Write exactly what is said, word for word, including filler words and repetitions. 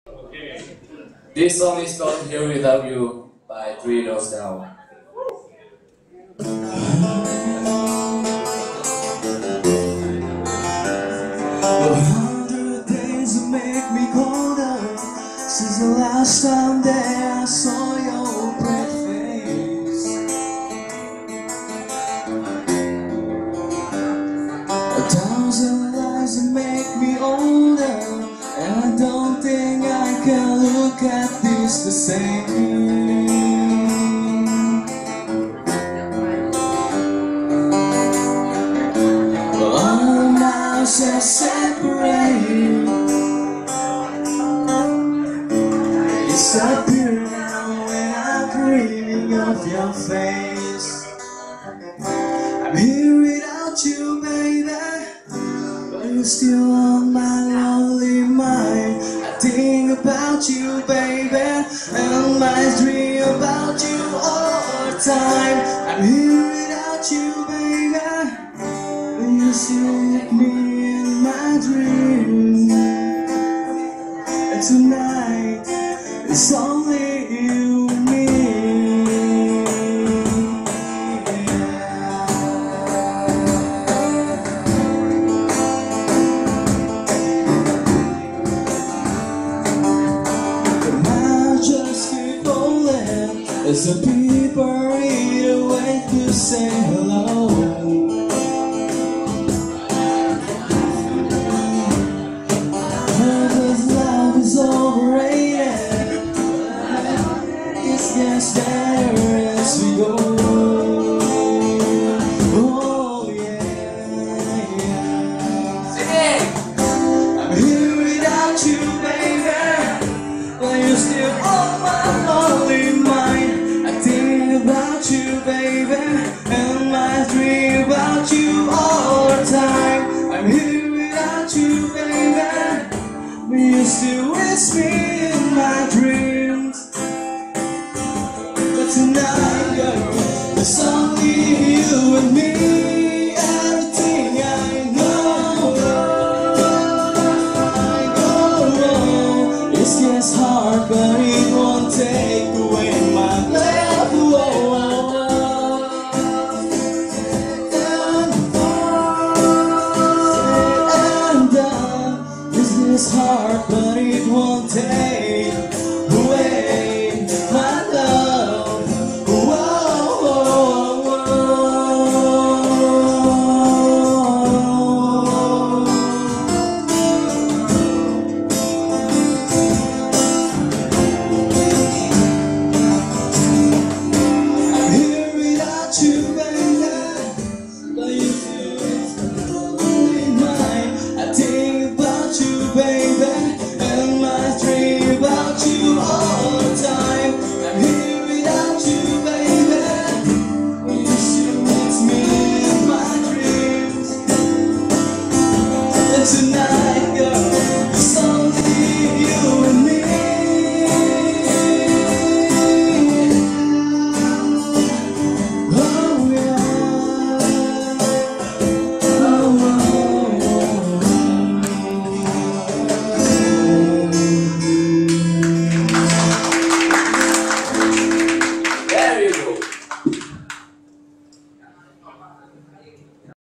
This song is called Here Without You by Three Doors Down. A hundred days that make me colder since the last time that I saw your pretty face. A thousand lies that make me older, and I don't think I can look at this the same. Just separate. Disappear now when I'm dreaming of your face. I'm here without you, baby, but you're still on my lonely mind. I think about you, baby, and I dream about you all the time. I'm here without you, baby, but you still with me. Dream. And tonight it's only you and me. But now just keep rolling as the people read away to say hello. Yes, there as we go. Oh yeah, yeah. Sing. I'm here without you, baby, but you're still on my lonely mind. I think about you, baby, and I dream about you all the time. I'm here without you, baby, but you're still with me in my dreams. Tonight, girl, it's only you and me. Everything I know, I know, it gets hard, but it won't take away my love. Whoa, and uh, it gets hard, but it won't take away my love. Tonight